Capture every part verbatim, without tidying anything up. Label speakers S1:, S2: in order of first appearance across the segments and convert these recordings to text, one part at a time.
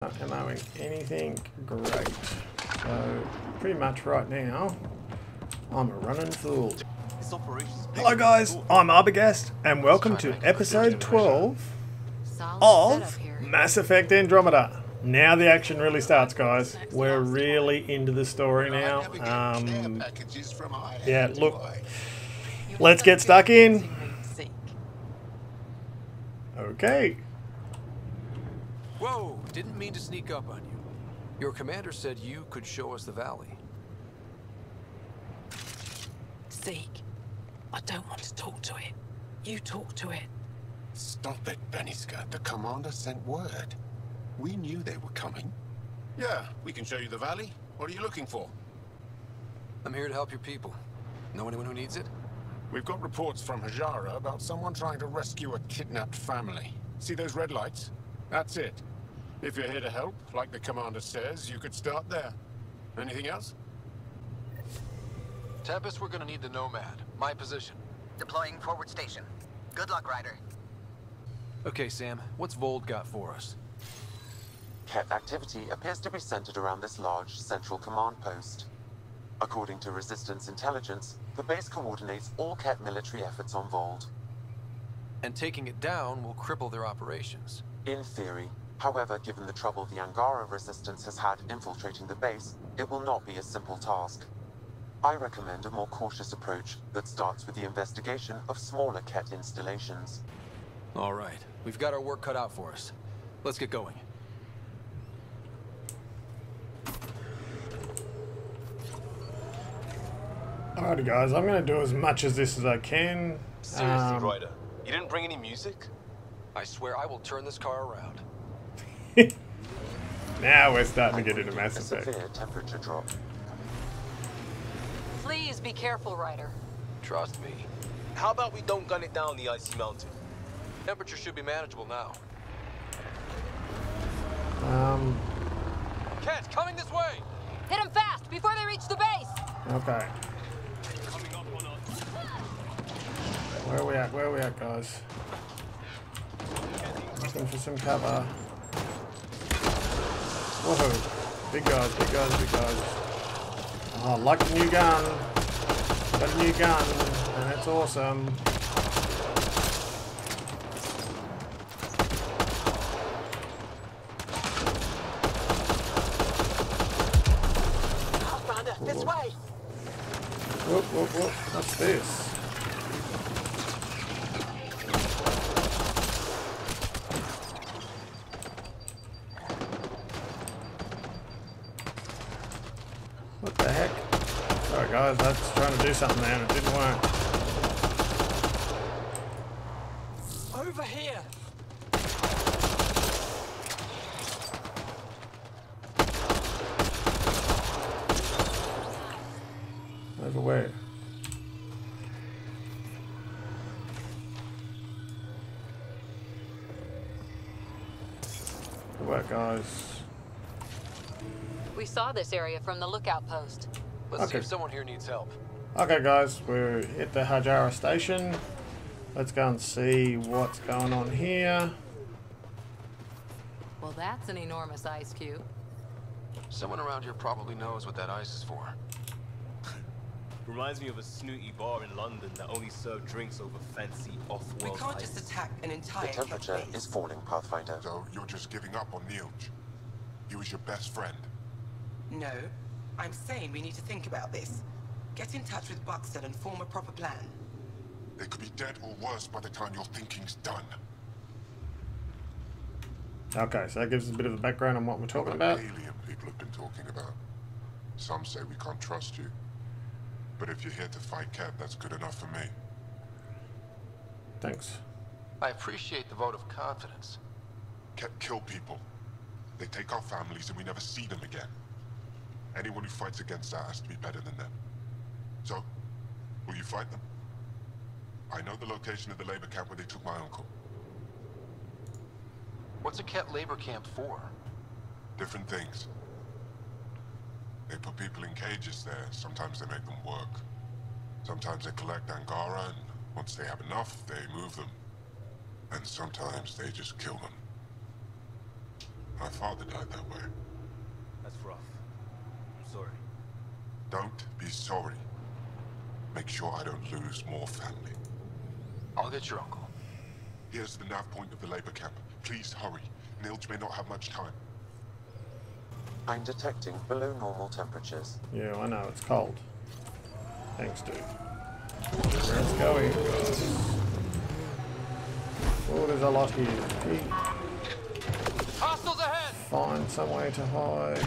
S1: Not ammoing anything great. So pretty much right now I'm a running fool. Hello guys, I'm Ibergaast and welcome to episode twelve of Mass Effect Andromeda. Now the action really starts, guys. We're really into the story now. Um, yeah, look, let's get stuck in. Okay.
S2: Whoa, didn't mean to sneak up on you. Your commander said you could show us the valley.
S3: Zeke, I don't want to talk to it. You talk to it.
S4: Stop it, Beniska. The commander sent word. We knew they were coming. Yeah, we can show you the valley. What are you looking for?
S2: I'm here to help your people. Know anyone who needs it?
S4: We've got reports from Hajara about someone trying to rescue a kidnapped family. See those red lights? That's it. If you're here to help, like the commander says, you could start there. Anything else?
S2: Tempest, we're gonna need the Nomad. My position.
S5: Deploying forward station. Good luck, Ryder.
S2: Okay, Sam, what's Vold got for us?
S6: Ket activity appears to be centered around this large central command post. According to Resistance intelligence, the base coordinates all Ket military efforts on Vold.
S2: And taking it down will cripple their operations.
S6: In theory. However, given the trouble the Angara Resistance has had infiltrating the base, it will not be a simple task. I recommend a more cautious approach that starts with the investigation of smaller Ket installations.
S2: All right, we've got our work cut out for us. Let's get going.
S1: Alrighty guys, I'm going to do as much as this as I can.
S7: Seriously,
S1: um,
S7: Ryder, you didn't bring any music?
S2: I swear I will turn this car around.
S1: Now we're starting to get into Mass
S6: A
S1: Effect.
S6: severe temperature drop.
S3: Please be careful, Ryder.
S2: Trust me.
S7: How about we don't gun it down the icy mountain?
S2: Temperature should be manageable now.
S1: Um,
S2: Ket, coming this way!
S3: Hit them fast before they reach the base.
S1: okay.
S7: Coming up on us.
S1: Where are we at? Where are we at, guys? Looking for some cover. Whoa. Big guys, big guys, big guys. Oh, I like the new gun. Got a new gun, and it's awesome.
S3: Commander, this way.
S1: Whoop, whoop, whoop. What's this? What the heck? Sorry guys, I was trying to do something there and it didn't work.
S3: Over here.
S1: Over where? Good work, guys.
S3: We saw this area from the lookout post.
S2: Let's see
S1: Okay.
S2: if someone here needs help.
S1: Okay guys, we're at the Hajara station. Let's go and see what's going on here.
S3: Well, that's an enormous ice cube.
S2: Someone around here probably knows what that ice is for.
S7: Reminds me of a snooty bar in London that only served drinks over fancy off-world
S8: We can't
S7: ice.
S8: just attack an
S6: The
S8: entire
S6: temperature
S8: Ket
S6: is
S8: base.
S6: falling, Pathfinder.
S4: So you're just giving up on Neilj? He was your best friend.
S8: No, I'm saying we need to think about this. Get in touch with Buxton and form a proper plan.
S4: They could be dead or worse by the time your thinking's done.
S1: Okay, so that gives us a bit of a background on what we're talking about.
S4: Alien people have been talking about. Some say we can't trust you. But if you're here to fight Ket, that's good enough for me.
S1: Thanks.
S2: I appreciate the vote of confidence.
S4: Ket kill people. They take our families and we never see them again. Anyone who fights against that has to be better than them. So, will you fight them? I know the location of the labor camp where they took my uncle.
S2: What's a Ket labor camp for?
S4: Different things. They put people in cages there. Sometimes they make them work. Sometimes they collect Angara, and once they have enough, they move them. And sometimes they just kill them. My father died that way.
S7: That's rough. I'm sorry.
S4: Don't be sorry. Make sure I don't lose more family.
S2: I'll get your uncle.
S4: Here's the nav point of the labor camp. Please hurry. Nilge may not have much time.
S6: I'm detecting below normal temperatures.
S1: Yeah, I know, it's cold. Thanks, dude. Let's go in, guys. Oh, there's a lot here. Hey.
S2: Hostiles ahead!
S1: Find some way to hide.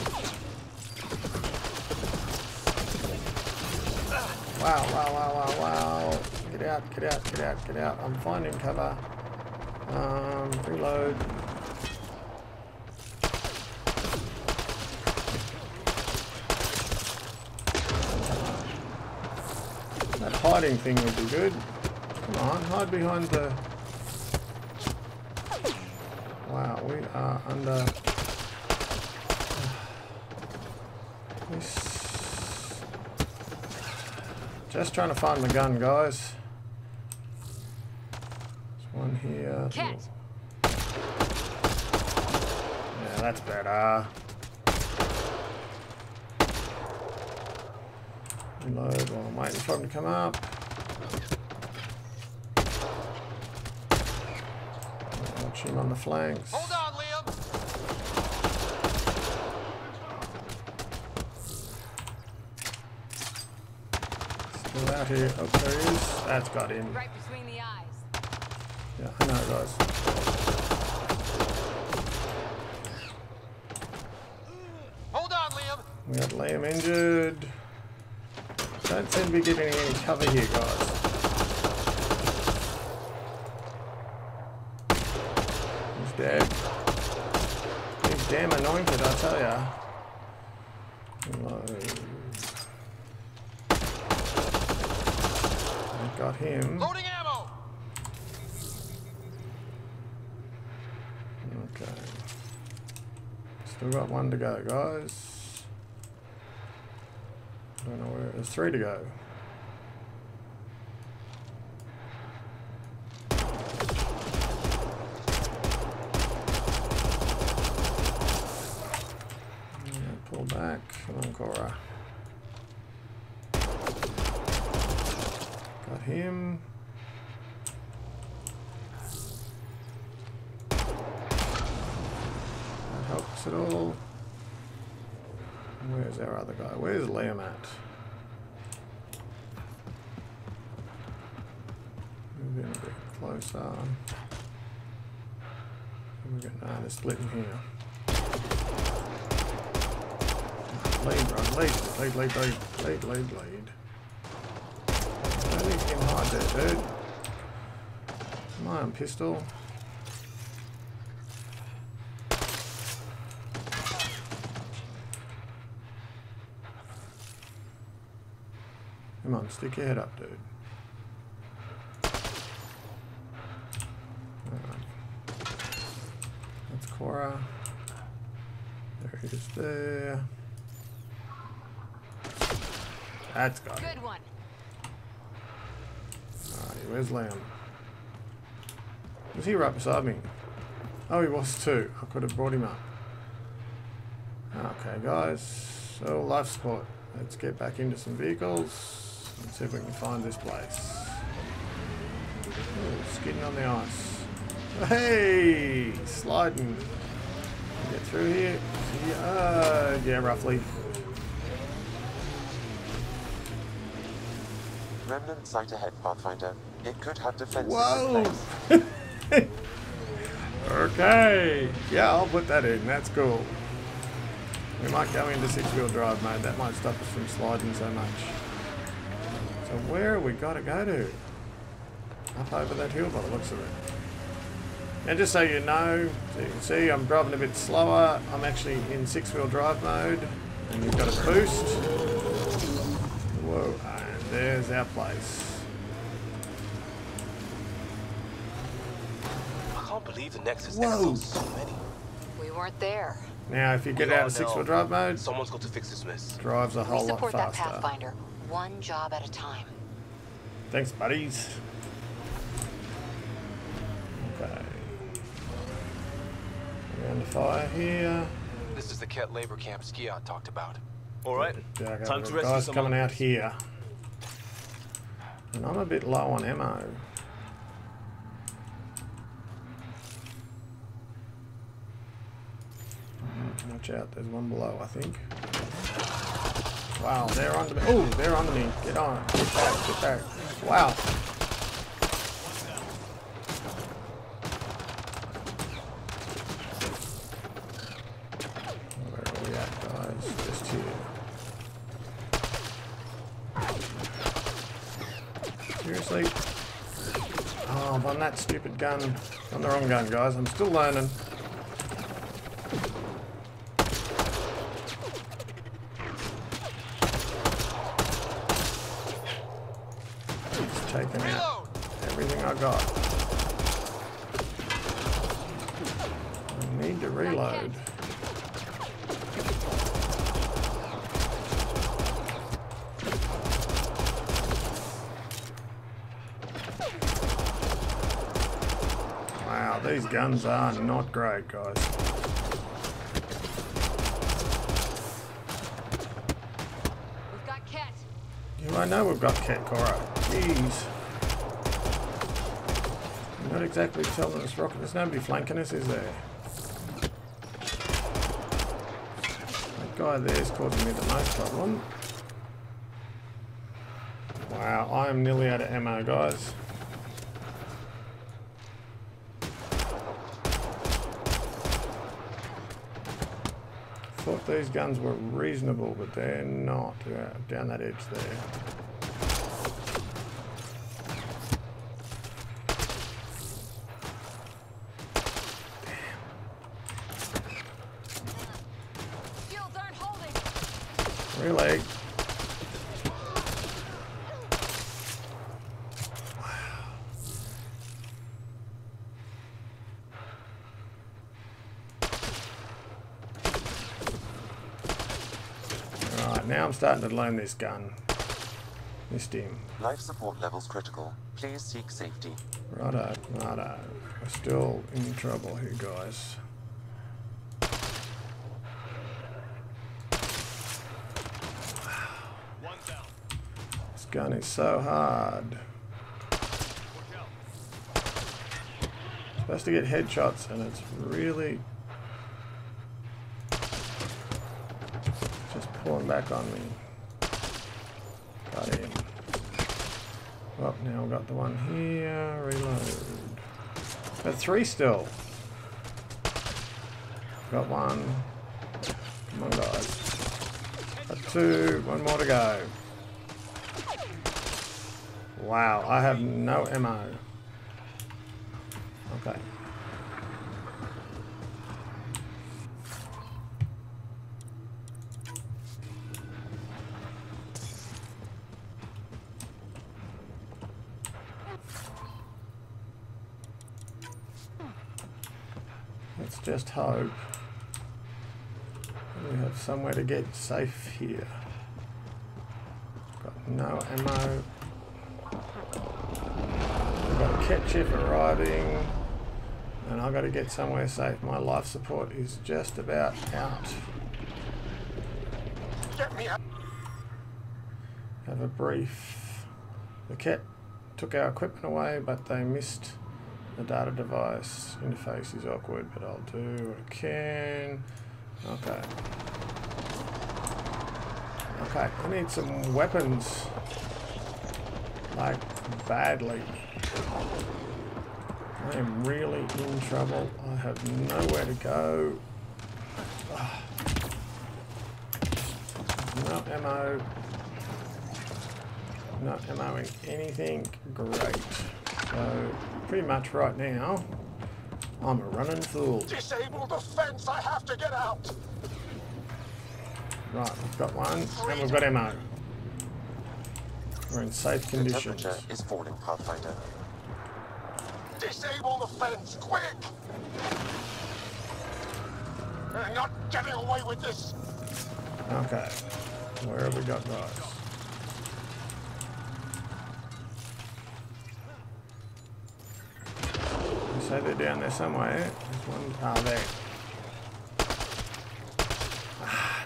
S1: Wow, wow, wow, wow, wow. Get out, get out, get out, get out. I'm finding cover. Um, reload. That hiding thing would be good. Come on, hide behind the... Wow, we are under... This... Just trying to find my gun, guys. There's one here.
S3: Cat.
S1: Yeah, that's better. Reload while I'm waiting for him to come up. Watch him on the flanks.
S2: Hold on, Liam!
S1: Still out here. Oh, there he is. That's got him.
S3: Right between the eyes.
S1: Yeah, I know, guys.
S2: Hold on, Liam!
S1: We got Liam injured. Don't seem to be getting any cover here, guys. He's dead. He's damn anointed, I tell ya. Reload. I got him.
S2: Loading ammo!
S1: Okay. Still got one to go, guys. I don't know where. There's three to go. Yeah, pull back. Come on, Cora. Got him. That helps at all. Where's our other guy? Where's Liam at? Move in a bit closer. We got no, they're splitting here. Lead, run, lead, lead, lead, lead, lead, lead, lead. Don't leave him hide there, dude. Come on, pistol. Come on, stick your head up, dude. Alright. That's Cora. There he is there. That's got it.
S3: Good one.
S1: Alright, where's Liam? Was he right beside me? Oh, he was too. I could have brought him up. Okay, guys. So, life support. Let's get back into some vehicles. Let's see if we can find this place. Ooh, skidding on the ice. Hey! Sliding. Get through here. Yeah, uh, yeah, roughly.
S6: Remnant site ahead, Pathfinder. It could have defenses
S1: Whoa!
S6: in place.
S1: Okay. Yeah, I'll put that in. That's cool. We might go into six-wheel drive mode. That might stop us from sliding so much. So where have we got to go to? Up over that hill by the looks of it. Now just so you know, so you can see I'm driving a bit slower. I'm actually in six-wheel drive mode. And you've got a boost. Whoa, and there's our place.
S7: I can't believe the Nexus
S1: Whoa.
S7: exiles so many.
S3: We weren't there.
S1: Now if you get
S7: We
S1: out
S7: all
S1: of six-wheel
S7: know.
S1: drive mode,
S7: Someone's got to fix this mess.
S1: drives a
S3: We
S1: whole lot
S3: support that
S1: faster.
S3: Pathfinder, one job at a time.
S1: Thanks, buddies. Okay. Round of fire here.
S2: This is the Ket labor camp Skiot talked about.
S7: All right,
S1: Yeah, okay,
S7: time
S1: we've
S7: to
S1: got
S7: rescue
S1: guys
S7: someone.
S1: coming out here. And I'm a bit low on ammo. Watch out, there's one below, I think. Wow, they're under me. Oh, they're under me. Get on. Get back, get back. Wow. Where are we at, guys? Just here. Seriously? Oh, I'm on that stupid gun. On the wrong gun, guys. I'm still learning. Taking out everything I got. I need to reload. Wow, these guns are not great, guys.
S3: We've got Ket.
S1: You I know we've got Ket, Cora. Jeez. I'm not exactly telling us rocket. There's nobody flanking us, is there? That guy there's causing me the most problem. Wow, I am nearly out of ammo, guys. Thought these guns were reasonable, but they're not. Yeah, down that edge there. Really? Alright, now I'm starting to learn this gun. Missed him.
S6: Life support levels critical. Please seek safety.
S1: Righto, righto. We're still in trouble here, guys. This gun is so hard. Supposed to get headshots, and it's really just pulling back on me. Got him. Well, now we've got the one here. Reload. Got three still. Got one. Come on, guys. Got two. One more to go. Wow, I have no ammo. Okay. Let's just hope we have somewhere to get safe here. Got no ammo. We've got a Ket ship arriving, and I've got to get somewhere safe. My life support is just about out.
S4: Get me out.
S1: Have a brief. The Ket took our equipment away, but they missed the data device. Interface is awkward, but I'll do what I can. Okay. Okay, I need some weapons. Like, badly. I am really in trouble. I have nowhere to go. Ugh. No ammo. No ammo in anything. Great. So, pretty much right now, I'm a running fool.
S4: Disable the fence. I have to get out.
S1: Right, we've got one, and we've got ammo. We're in safe
S6: The
S1: conditions.
S6: temperature is falling, Pathfinder.
S4: Disable the fence, quick! You're not getting away with this.
S1: Okay, where have we got guys? You say they're down there somewhere. There's one. Ah, there.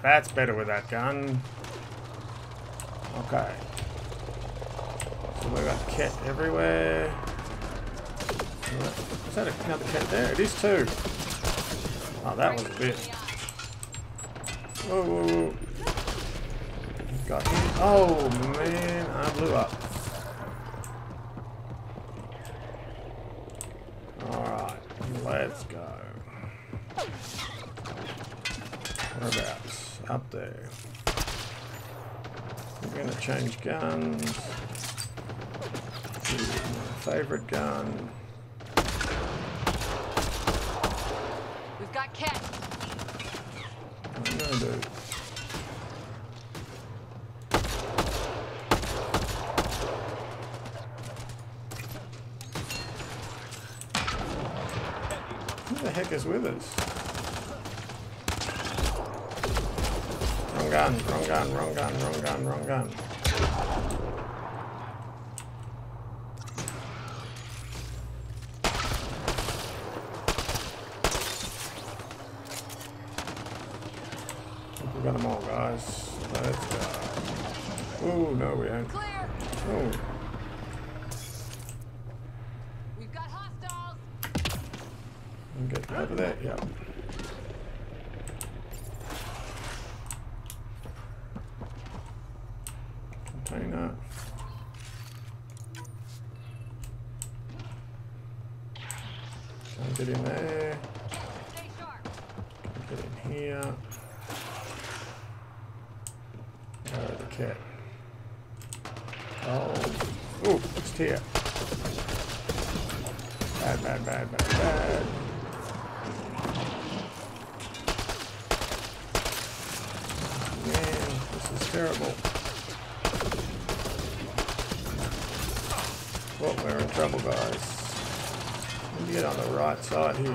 S1: That's better with that gun. Okay. So we got cat everywhere. Is that another cat there? It is too. Oh, that was a bit. Whoa, whoa, whoa. Got him. Oh man, I blew up. Alright, let's go. Whereabouts? Up there. We're gonna change guns. This is my favorite gun.
S3: We've got Cat.
S1: No, dude. Who the heck is with us? Wrong gun, wrong gun, wrong gun, wrong gun, wrong gun. We got them all, guys. Let's go. Oh, no, we ain't.
S3: Clear.
S1: Oh.
S3: We've got hostiles.
S1: Get over there, yep. Container. Can't get in there.
S3: Stay sharp.
S1: Can't get in here. Oh, the cat. Oh. Ooh, it's here. Bad, bad, bad, bad, bad. Man, this is terrible. Well, we're in trouble, guys. Let me get on the right side here.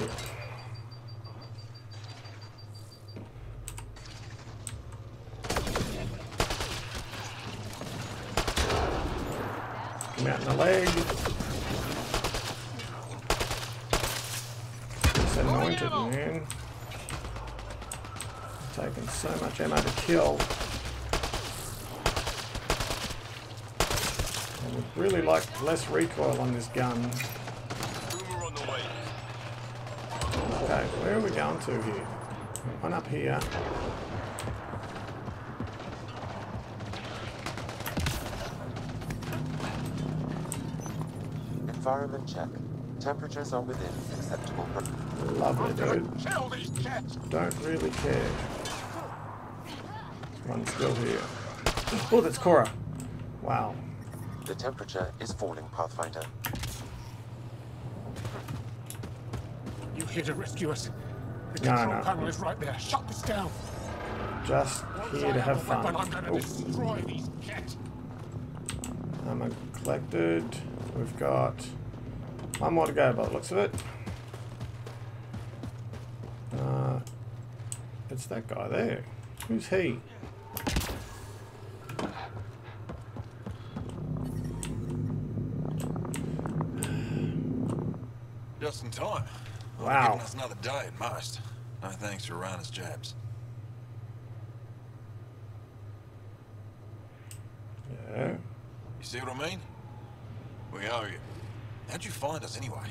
S1: Come out in the leg. It's anointed, man. Taking so much ammo to kill. I would really like less recoil on this gun. Okay, where are we going to here? One up here.
S6: Environment check. Temperatures are within acceptable.
S1: Lovely, dude. Don't really care. One's still here. Oh, that's Cora. Wow.
S6: The temperature is falling, Pathfinder.
S9: You here to rescue us? The
S1: No,
S9: control
S1: no.
S9: panel is right there. Shut this down.
S1: Just here to have fun.
S9: I'm gonna
S1: Oh.
S9: destroy these cats.
S1: Ammo collected. We've got one more to go by the looks of it. Uh, it's that guy there. Who's he?
S10: Just in time. Well,
S1: Wow.
S10: giving us another day at most. No thanks for Rana's jabs.
S1: Yeah.
S10: You see what I mean? We owe you. How'd you find us anyway?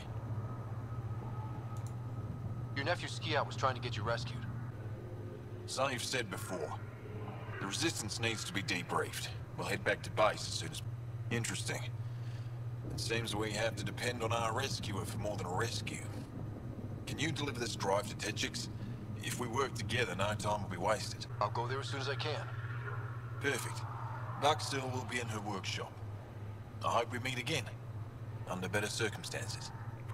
S2: Your nephew Ski-Out was trying to get you rescued.
S10: So you've said before. The Resistance needs to be debriefed. We'll head back to base as soon as... Interesting. It seems we have to depend on our rescuer for more than a rescue. Can you deliver this drive to Tetchix? If we work together, no time will be wasted.
S2: I'll go there as soon as I can.
S10: Perfect. Buckstill will be in her workshop. I hope we meet again. Under better circumstances.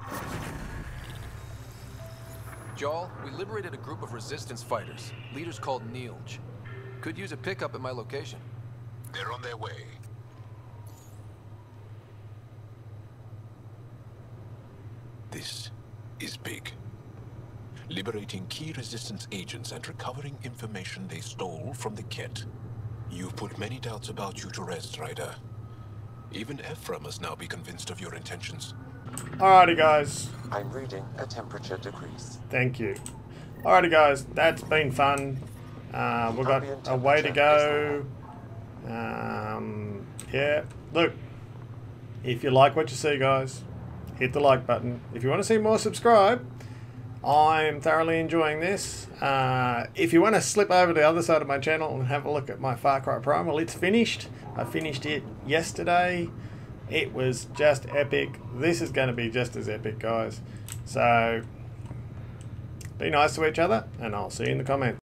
S2: Jarl, we liberated a group of Resistance fighters, leaders called Neilj. Could use a pickup at my location.
S4: They're on their way.
S11: This is big. Liberating key Resistance agents and recovering information they stole from the Kett. You've put many doubts about you to rest, Ryder. Even Ephra must now be convinced of your intentions.
S1: Alrighty, guys.
S6: I'm reading a temperature decrease.
S1: Thank you. Alrighty, guys. That's been fun. Uh, we've got a way to go. Um, yeah, look, if you like what you see, guys, hit the like button. If you want to see more, subscribe. I'm thoroughly enjoying this. Uh, if you want to slip over to the other side of my channel and have a look at my Far Cry Primal, it's finished. I finished it yesterday. It was just epic. This is going to be just as epic, guys. So be nice to each other, and I'll see you in the comments.